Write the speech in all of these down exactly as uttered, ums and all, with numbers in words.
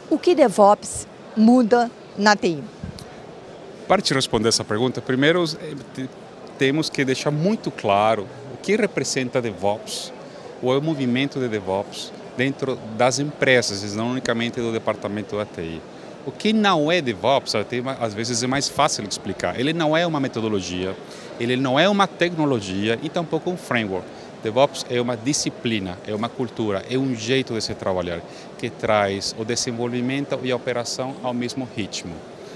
O que DevOps muda na T I? Para te responder essa pergunta, primeiro temos que deixar muito claro o que representa DevOps, ou é o movimento de DevOps dentro das empresas, não unicamente do departamento da T I. O que não é DevOps, às vezes é mais fácil de explicar. Ele não é uma metodologia, ele não é uma tecnologia e tampouco um framework. DevOps é uma disciplina, é uma cultura, é um jeito de se trabalhar que traz o desenvolvimento e a operação ao mesmo ritmo.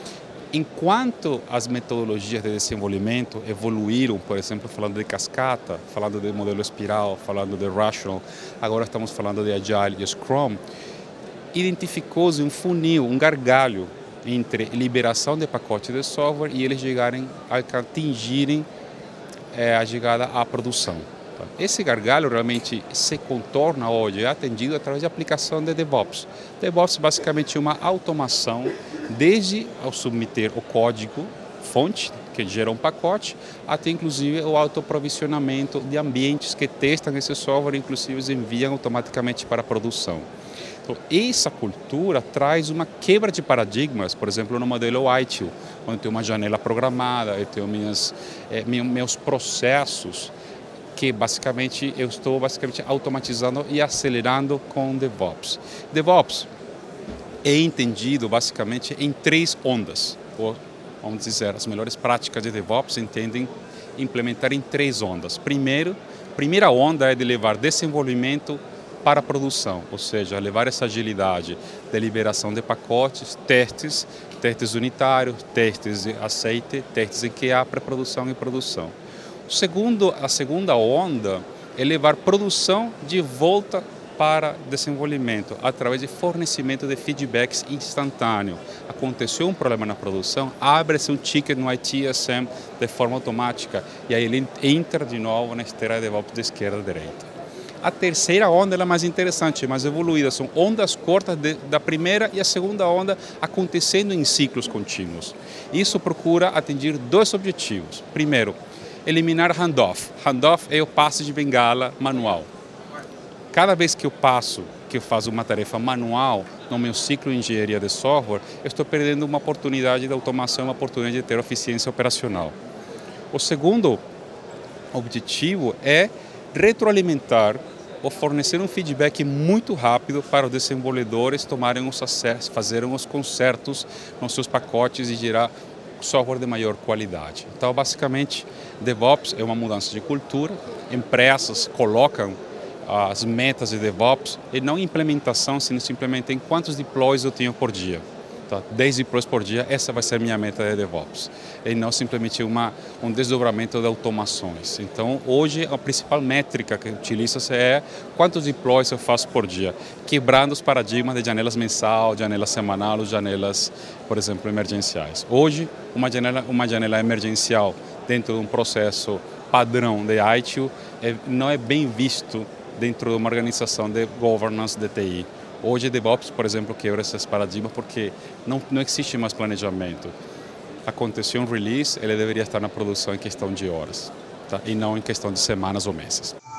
Enquanto as metodologias de desenvolvimento evoluíram, por exemplo, falando de cascata, falando de modelo espiral, falando de rational, agora estamos falando de Agile e Scrum, identificou-se um funil, um gargalho entre liberação de pacotes de software e eles chegarem a atingirem é, a chegada à produção. Esse gargalo realmente se contorna hoje, é atendido através da aplicação de DevOps. DevOps basicamente é uma automação desde ao submeter o código fonte, que gera um pacote, até inclusive o autoprovisionamento de ambientes que testam esse software e inclusive enviam automaticamente para a produção. Então, essa cultura traz uma quebra de paradigmas, por exemplo, no modelo I T I L, onde eu tenho uma janela programada, eu tenho minhas, eh, meus processos, que basicamente eu estou basicamente automatizando e acelerando com DevOps. DevOps é entendido basicamente em três ondas, ou vamos dizer, as melhores práticas de DevOps entendem implementar em três ondas. Primeiro, primeira onda é de levar desenvolvimento para a produção, ou seja, levar essa agilidade de liberação de pacotes, testes, testes unitários, testes de aceite, testes em Q A, pré-produção e produção. Segundo, a segunda onda é levar produção de volta para desenvolvimento, através de fornecimento de feedbacks instantâneo. Aconteceu um problema na produção, abre-se um ticket no I T S M de forma automática e aí ele entra de novo na esteira de DevOps de esquerda a direita. A terceira onda é mais interessante, mais evoluída, são ondas curtas de, da primeira e a segunda onda acontecendo em ciclos contínuos. Isso procura atingir dois objetivos. Primeiro, eliminar handoff. Handoff é o passe de bengala manual. Cada vez que eu passo, que eu faço uma tarefa manual no meu ciclo de engenharia de software, eu estou perdendo uma oportunidade de automação, uma oportunidade de ter eficiência operacional. O segundo objetivo é retroalimentar ou fornecer um feedback muito rápido para os desenvolvedores tomarem os acessos, fazerem os consertos nos seus pacotes e gerar software de maior qualidade. Então, basicamente, DevOps é uma mudança de cultura, empresas colocam as metas de DevOps e não implementação, se não se implementa em quantos deploys eu tenho por dia. Tá? dez deploys por dia, essa vai ser a minha meta de DevOps. E não simplesmente uma, um desdobramento de automações. Então, hoje, a principal métrica que utiliza-se é quantos deploys eu faço por dia, quebrando os paradigmas de janelas mensal, janelas semanal, janelas, por exemplo, emergenciais. Hoje, uma janela, uma janela emergencial dentro de um processo padrão de I T I L é, não é bem visto dentro de uma organização de governance de T I. Hoje, DevOps, por exemplo, quebra esses paradigmas porque não, não existe mais planejamento. Aconteceu um release, ele deveria estar na produção em questão de horas, tá? E não em questão de semanas ou meses.